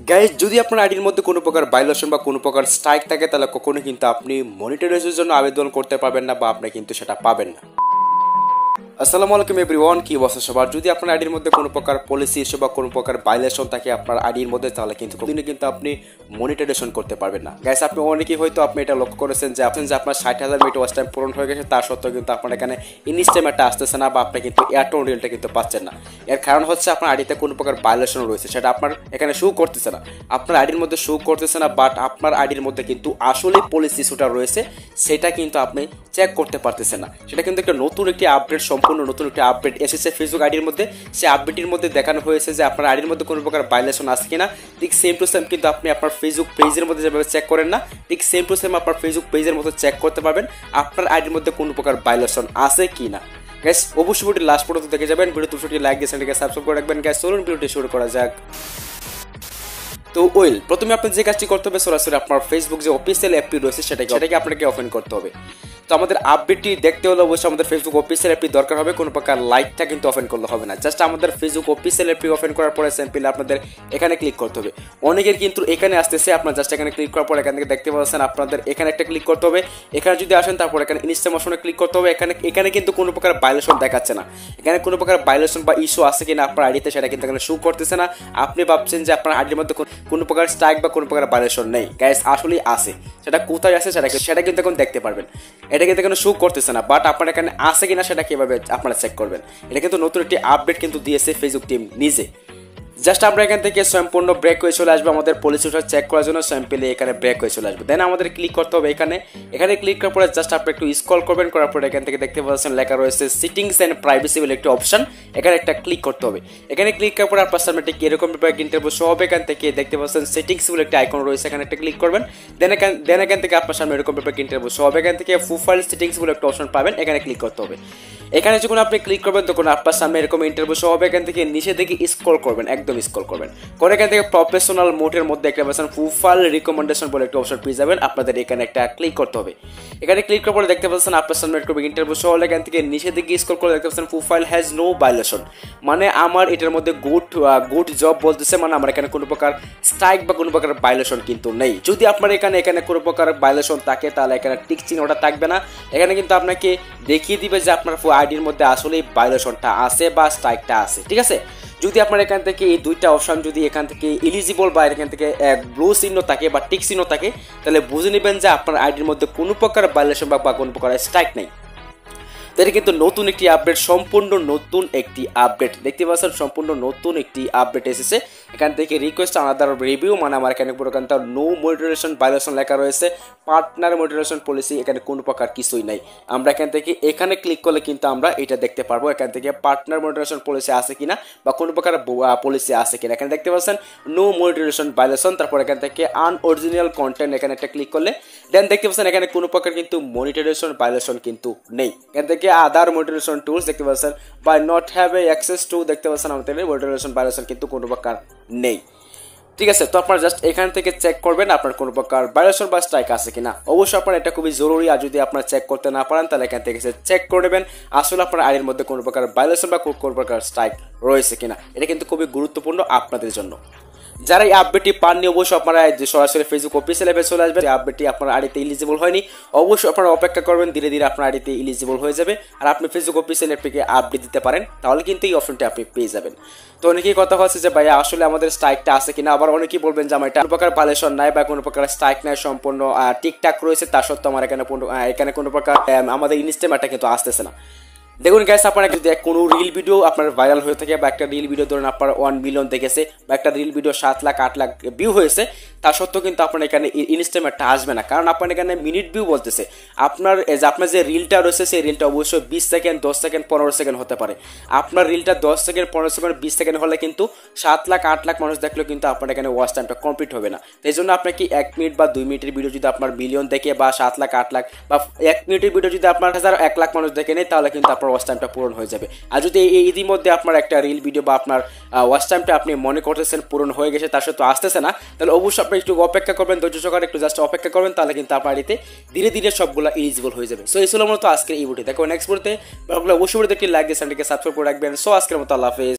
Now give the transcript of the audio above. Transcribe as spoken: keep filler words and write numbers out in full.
Guys যদি আপনার আইডির মধ্যে কোনো প্রকার ভায়োলেশন বা কোনো প্রকার স্ট্রাইক থাকে তাহলে কখনো কিন্তু আপনি মনিটরাইজেশনের জন্য আবেদন করতে পারবেন না বা আপনি কিন্তু সেটা পাবেন না। আসসালামু আলাইকুম এভরিওয়ান, কি অবস্থা সবার? যদি আপনার আইডির মধ্যে কোনো প্রকার পলিসি ইস্যু বা কোনো প্রকার ভায়োলেশন থাকে আপনার আইডির মধ্যে তাহলে কিন্তু কোনোদিনই কিন্তু আপনি মনিটাইজেশন করতে পারবেন না। গাইস আপনি অনেকেই হয়তো আপনি এটা লক্ষ্য করেছেন যে আপনি যে আপনার ষাট হাজার মিনিট ওয়াচ টাইম পূরণ হয়ে গেছে তার সত্ত্বেও কিন্তু আপনার এখানে ইনস্টেমেটটা আসতেছে না বা আপনি কিন্তু এয়ারটেল রিলটা কিন্তু পাচ্ছেন না। এর কারণ হচ্ছে আপনার আইডিতে কোনো প্রকার ভায়োলেশন রয়েছে, সেটা আপনার এখানে শো করতেছে না, আপনার আইডির মধ্যে শো করতেছে না, বাট আপনার আইডির মধ্যে কিন্তু আসলে পলিসি ইস্যুটা রয়েছে সেটা কিন্তু আপনি চেক করতে পারতেছেন না। সেটা কিন্তু একটা নতুন একটি আপডেট, সম্পূর্ণ নতুন একটি আপডেট এসেছে ফেসবুক আইডির মধ্যে। সেই আপডেটের মধ্যে দেখানো হয়েছে যে আপনার আইডির মধ্যে কোনো প্রকার ভায়োলেশন আছে কিনা। ঠিক সেম টু সেম কিন্তু আপনি আপনার ফেসবুক পেজের মধ্যে যেভাবে চেক করেন না, ঠিক সেম টু সেম আপনার ফেসবুক পেজের মধ্যে চেক করতে পারবেন আপনার আইডির মধ্যে কোনো প্রকার ভায়োলেশন আছে কিনা। গাইস অবশ্যই ভিডিওটি লাস্ট পর্যন্ত দেখে যাবেন, ভিডিও দুশোটি লাইক দিয়ে চ্যানেলকে সাবস্ক্রাইব করে রাখবেন। গাইস চলুন ভিডিওটি শুরু করা যাক। তো ওয়েল প্রথমে আপনি যে কাজটি করতে হবে সরাসরি আপনার ফেসবুক যে অফিসিয়াল অ্যাপটি রয়েছে সেটাকে সেটাকে আপনাকে ওপেন করতে হবে। তো আমাদের আপডেটটি দেখতে হলে অবশ্যই আমাদের ফেসবুক অফিসিয়াল অ্যাপটি দরকার হবে, কোনো প্রকার লাইকটা কিন্তু ওপেন করলে হবে না। জাস্ট আমাদের ফেসবুক অফিসিয়াল অ্যাপটি ওপেন করার পরে সিম্পলি আপনাদের এখানে ক্লিক করতে হবে। অনেকের কিন্তু এখানে আসতেছে, আপনার জাস্ট এখানে ক্লিক করার পর এখান থেকে দেখতে পাচ্ছেন আপনাদের এখানে একটা ক্লিক করতে হবে। এখানে যদি আসেন তারপর এখানে ইনস্ট্যান্ট অপশনে ক্লিক করতে হবে। এখানে এখানে কিন্তু কোনো প্রকার ভায়োলেশন দেখাচ্ছে না, এখানে কোনো প্রকার ভায়োলেশন বা ইস্যু আছে কিনা আপনার আইডিতে সেটা কিন্তু এখানে শো করতেছে না। আপনি ভাবছেন যে আপনার আইডির মধ্যে কোনো প্রকার স্ট্রাইক বা কোনো প্রকার ভায়োলেশন নেই, গাইস আসলেই আছে। সেটা কোথায় আছে সেটা সেটা কিন্তু এখন দেখতে পারবেন। এটা কিন্তু এখানে শো করতেছে না, বাট আপনার এখানে আছে কিনা সেটা কিভাবে আপনারা চেক করবেন। এটা কিন্তু নতুন একটি আপডেট কিন্তু দিয়েছে ফেসবুক টিম নিজে। জাস্ট আমরা এখান থেকে সম্পূর্ণ ব্রেক হয়ে চলে আসবে আমাদের পলিসিটা চেক করার জন্য। সিম্পলি এখানে ব্রেক হয়ে চলে আসবে, দেন আমাদের ক্লিক করতে হবে এখানে। এখানে ক্লিক করার পরে জাস্ট আপনি একটু স্ক্রল করবেন, করার পরে এখান থেকে দেখতে পাচ্ছেন লেখা রয়েছে সিটিংস এন্ড প্রাইভেসি বলে একটি অপশন, এখানে একটা ক্লিক করতে হবে। এখানে ক্লিক করার পরে আপনার সামনে ঠিক এরকম ব্যাপার ইন্টারভিউ শো হবে। এখান থেকে দেখতে পাচ্ছেন সেটিংস বলে একটা আইকন রয়েছে, এখানে একটা ক্লিক করবেন। দেন এখান দেন এখান থেকে আপনার সামনে এরকম ব্যাপার ইন্টারভিউ শো হবে। এখান থেকে প্রোফাইল সেটিংস বলে একটা অপশন পাবেন, এখানে ক্লিক করতে হবে। এখানে যখন আপনি ক্লিক করবেন তখন আপনার সামনে এরকম ইন্টারভিউ শো হবে। এখান থেকে নিচে দিকে স্ক্রল করবেন, একদম স্ক্রল করবেন করে এখান থেকে প্রফেশনাল মোডের মধ্যে একটা পাচ্ছেন প্রোফাইল রিকমেন্ডেশন বলে একটা অপশন পেয়ে যাবেন। আপনাদের এখানে একটা ক্লিক করতে হবে। এখানে ক্লিক করার পরে দেখতে পাচ্ছেন আপনার সামনে এরকম ইন্টারভিউ শো হলে এখান থেকে নিচে দিকে স্ক্রল করে দেখতে পাচ্ছেন প্রোফাইল হ্যাজ নো ভায়োলেশন, মানে আমার এটার মধ্যে গুড গুড জব বলতেছে, মানে আমার এখানে কোনো প্রকার স্ট্রাইক বা কোনো প্রকার ভায়োলেশন কিন্তু নেই। যদি আপনার এখানে এখানে কোনো প্রকার ভায়োলেশন থাকে তাহলে এখানে টিক চিহ্নটা থাকবে না। এখানে কিন্তু আপনাকে দেখিয়ে দিবে যে আপনার আইডির মধ্যে আসলে ভায়োলেশনটা আছে বা স্ট্রাইকটা আছে, ঠিক আছে। যদি আপনার এখান থেকে এই দুইটা অপশন যদি এখান থেকে এলিজিবল বা এখান থেকে ব্লু চিহ্ন থাকে বা টিক চিহ্ন থাকে তাহলে বুঝে নেবেন যে আপনার আইডির মধ্যে কোনো প্রকার ভায়োলেশন বা কোনো প্রকার স্ট্রাইক নেই। এটা কিন্তু নতুন একটি আপডেট, সম্পূর্ণ নতুন একটি আপডেট দেখতে পাচ্ছেন, সম্পূর্ণ নতুন একটি আপডেট এসেছে। এখান থেকে রিকোয়েস্ট আনাদার রিভিউ, মানে আমার এখানে পুরো এখানটা নো মনিটরেশন ভায়োলেশন লেখা রয়েছে, পার্টনার মনিটরেশন পলিসি এখানে কোনো প্রকার কিছুই নাই। আমরা এখান থেকে এখানে ক্লিক করলে কিন্তু আমরা এটা দেখতে পারবো এখান থেকে পার্টনার মনিটরেশন পলিসি আছে কিনা বা কোনো প্রকার পলিসি আছে কিনা। এখানে দেখতে পাচ্ছেন নো মনিটরেশন ভায়োলেশন, তারপর এখান থেকে আনঅরিজিনাল কন্টেন্ট এখানে একটা ক্লিক করলে দেন দেখতে পাচ্ছেন এখানে কোনো প্রকার কিন্তু মনিটরেশন ভায়োলেশন কিন্তু নেই। এখান থেকে আদার মনিটরেশন টুলস দেখতে পাচ্ছেন by not have a access to দেখতে পাচ্ছেন আমাদের মনিটরেশন ভায়োলেশন কিন্তু কোনো প্রকার নেই, ঠিক আছে। তো আপনারা জাস্ট এখান থেকে চেক করবেন আপনার কোনো প্রকার ভায়োলেশন বা স্ট্রাইক আছে কিনা। অবশ্যই আপনার এটা খুবই জরুরি, আর যদি আপনারা চেক করতে না পারেন তাহলে এখান থেকে চেক করে নেবেন আসলে আপনার আইডির মধ্যে কোনো প্রকার ভায়োলেশন বা কোনো প্রকার স্ট্রাইক রয়েছে কিনা। এটা কিন্তু খুবই গুরুত্বপূর্ণ আপনাদের জন্য। যারা এই আপডেটটি পাননি অবশ্যই আপনারা সরাসরি ফেসবুক অফিসিয়াল অ্যাপে চলে আসবেন। এই আপডেটটি আপনার আইডিতে এলিজিবল হয়নি, অবশ্যই আপনারা অপেক্ষা করবেন, ধীরে ধীরে আপনার আইডিতে এলিজিবল হয়ে যাবে আর আপনি ফেসবুক অফিসিয়াল অ্যাপটিকে আপডেট দিতে পারেন, তাহলে কিন্তু এই অপশনটি আপনি পেয়ে যাবেন। তো অনেকেই কথা হচ্ছে যে ভাইয়া আসলে আমাদের স্ট্রাইকটা আছে কিনা, আবার অনেকেই বলবেন যে আমার এটা কোনো প্রকার ভায়োলেশন নাই বা কোনো প্রকার স্ট্রাইক নাই, সম্পূর্ণ ঠিকঠাক রয়েছে, তা সত্ত্বেও আমার এখানে এখানে কোনো প্রকার আমাদের ইনস্টেমেটটা কিন্তু আসতেছে না। দেখুন গাইস আপনারা যদি কোনো রিল ভিডিও আপনার ভাইরাল হয়ে থাকে বা একটা রিল ভিডিও ধরুন আপনার ওয়ান মিলিয়ন দেখেছে বা একটা রিল ভিডিও সাত লাখ আট লাখ ভিউ হয়েছে, তা সত্ত্বেও কিন্তু আপনার এখানে ইনস্টেমেটটা আসবে না, কারণ আপনার এখানে মিনিট ভিউ বলতেছে। আপনার আপনার যে রিলটা রয়েছে সেই রিলটা অবশ্যই বিশ সেকেন্ড দশ সেকেন্ড পনেরো সেকেন্ড হতে পারে। আপনার রিলটা দশ সেকেন্ড পনেরো সেকেন্ড বিশ সেকেন্ড হলে কিন্তু সাত লাখ আট লাখ মানুষ দেখলেও কিন্তু আপনার এখানে ওয়াচ টাইমটা কমপ্লিট হবে না। এই জন্য আপনাকে এক মিনিট বা দুই মিনিটের ভিডিও যদি আপনার মিলিয়ন দেখে বা সাত লাখ আট লাখ বা এক মিনিটের ভিডিও যদি আপনার হাজার এক লাখ মানুষ দেখে নেয় তাহলে কিন্তু আপনার ওয়াচ টাইমটা পূরণ হয়ে যাবে। আর যদি এই ইতিমধ্যে আপনার একটা রিল ভিডিও বা আপনার ওয়াচ টাইমটা আপনি মনে করতেছেন পূরণ হয়ে গেছে তার সাথে আসতেছে না, তাহলে অবশ্যই আপনি একটু অপেক্ষা করবেন, ধৈর্য সহকারে একটু জাস্ট অপেক্ষা করবেন, তাহলে কিন্তু আপনার আইডিতে ধীরে ধীরে সবগুলো এলিজিবল হয়ে যাবে। সো এই ছিল মূলত আজকের এই ভিডিও। দেখো নেক্সট ভিডিওতে অবশ্যই একটি লাইক দিয়ে চ্যানেলটিকে সাবস্ক্রাইব করে রাখবেন। সো আজকের মতো আল্লাহ হাফেজ।